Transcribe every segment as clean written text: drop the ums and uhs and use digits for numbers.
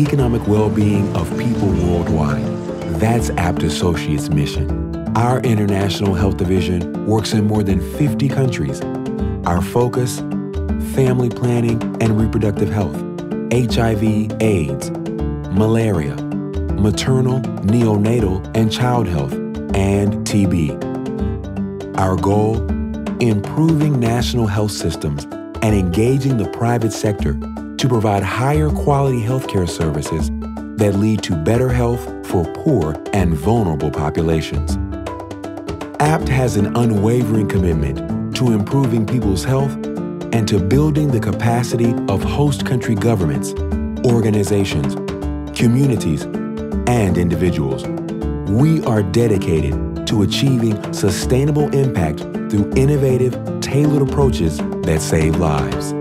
economic well-being of people worldwide. That's Abt Associates' mission. Our International Health Division works in more than 50 countries. Our focus, family planning and reproductive health, HIV, AIDS, malaria, maternal, neonatal, and child health, and TB. Our goal, improving national health systems and engaging the private sector to provide higher quality healthcare services that lead to better health for poor and vulnerable populations. Abt has an unwavering commitment to improving people's health and to building the capacity of host country governments, organizations, communities, and individuals. We are dedicated to achieving sustainable impact through innovative, tailored approaches that save lives.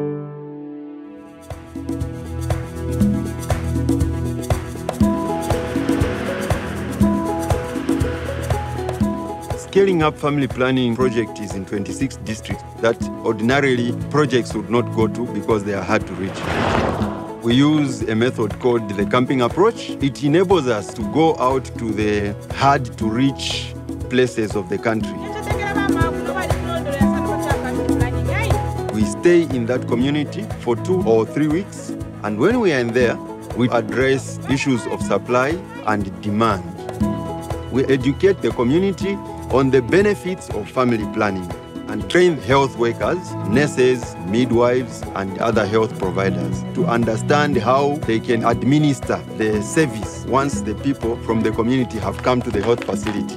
Scaling up family planning project is in 26 districts that ordinarily projects would not go to because they are hard to reach. We use a method called the camping approach. It enables us to go out to the hard-to-reach places of the country. We stay in that community for 2 or 3 weeks, and when we are in there, we address issues of supply and demand. We educate the community on the benefits of family planning and train health workers, nurses, midwives, and other health providers to understand how they can administer the service once the people from the community have come to the health facility.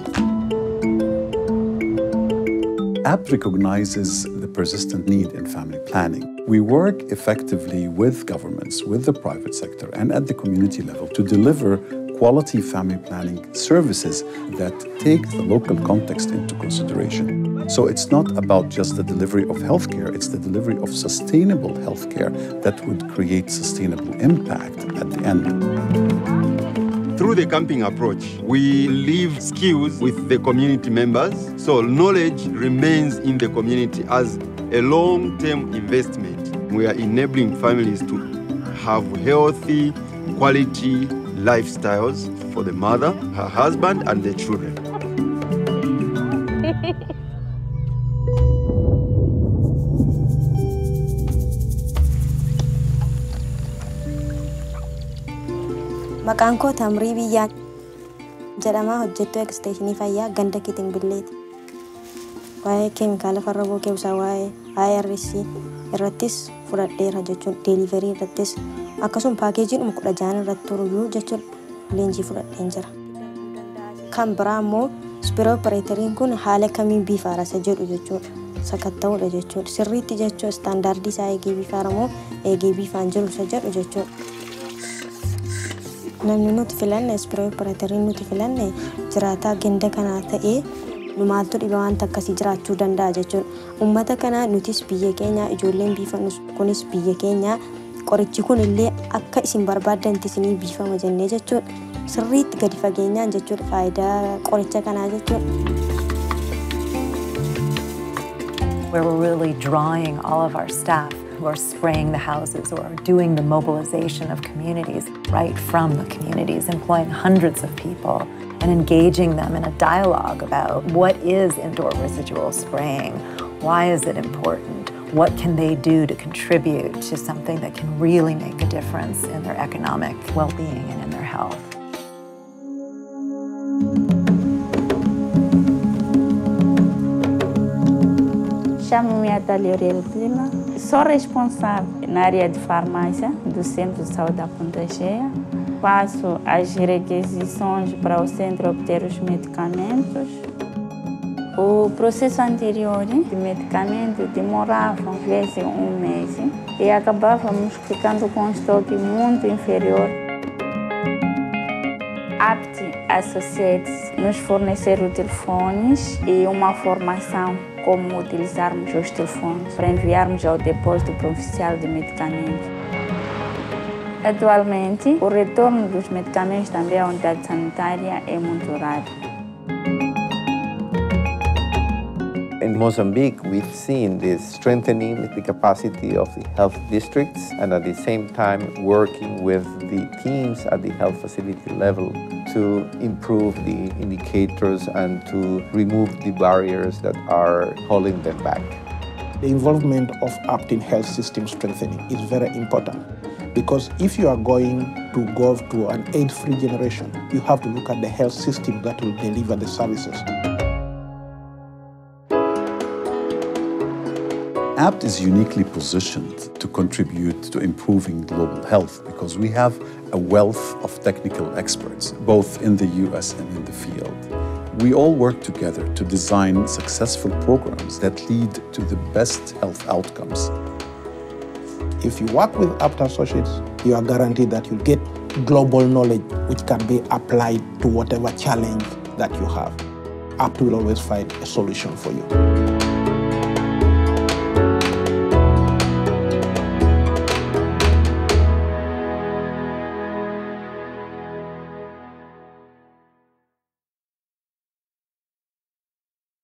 Abt recognizes the persistent need in family planning. We work effectively with governments, with the private sector, and at the community level to deliver quality family planning services that take the local context into consideration. So it's not about just the delivery of healthcare, it's the delivery of sustainable healthcare that would create sustainable impact at the end. Through the camping approach, we leave skills with the community members, so knowledge remains in the community as a long-term investment. We are enabling families to have healthy, quality lifestyles for the mother, her husband, and the children. Maqaan koo Tamrii Biyyaa jedhama. Hojjettuu eksteeshinii fayyaa ganda Kiting Billeeti. Waa'ee keemikaala farra bookee busaa waa'ee IRC irrattis fudhadheera jechuun deeliverii irrattis akkasuma paakeejiin 16 irratti turuyyuu jechuun leenjii fudhadheen jira. Kan biraa immoo spiroo opereeteriin kun haala kamiin biifaarasa jedhu jechuudha. Sakatta'uudha jechuudha. Sirriitti jechuun istaandaardii isaa eegee biifaaramoo eegee biifaan jiru isa jedhu jechuudha. Namni nuti filanne spiroo opereeteriin nuti filanne jiraataa ganda kanaa ta'ee nu maaltu dhiba wanta akkasii jiraachuu danda'a jechuudha. Uummata kanaa nutis biyya keenya ijoolleen biifannus kunis biyya keenya qorichi kun illee akka isin barbaadanti isinii biifama jennee jechuudha. Sirriitti gadi fageenyaan jechuudha faayidaa qoricha kanaa jechuudha. Where we're really drawing all of our staff who are spraying the houses or doing the mobilization of communities right from the communities, employing hundreds of people and engaging them in a dialogue about what is indoor residual spraying, why is it important, what can they do to contribute to something that can really make a difference in their economic well-being and in their health. Chamo-me Atalha Prima, sou responsável na área de farmácia do Centro de Saúde da Ponta Cheia. Faço as requisições para o centro obter os medicamentos. O processo anterior de medicamento demorava às vezes um mês e acabávamos ficando com um estoque muito inferior. Abt Associates nos forneceram telefones e uma formação como utilizarmos os telefones para enviarmos ao depósito provincial de medicamentos. Atualmente, o retorno dos medicamentos também à unidade sanitária é muito raro. In Mozambique, we've seen this strengthening the capacity of the health districts and at the same time working with the teams at the health facility level to improve the indicators and to remove the barriers that are holding them back. The involvement of Abt in health system strengthening is very important, because if you are going to go to an AIDS-free generation, you have to look at the health system that will deliver the services. Abt is uniquely positioned to contribute to improving global health because we have a wealth of technical experts, both in the US and in the field. We all work together to design successful programs that lead to the best health outcomes. If you work with Abt Associates, you are guaranteed that you'll get global knowledge which can be applied to whatever challenge that you have. Abt will always find a solution for you.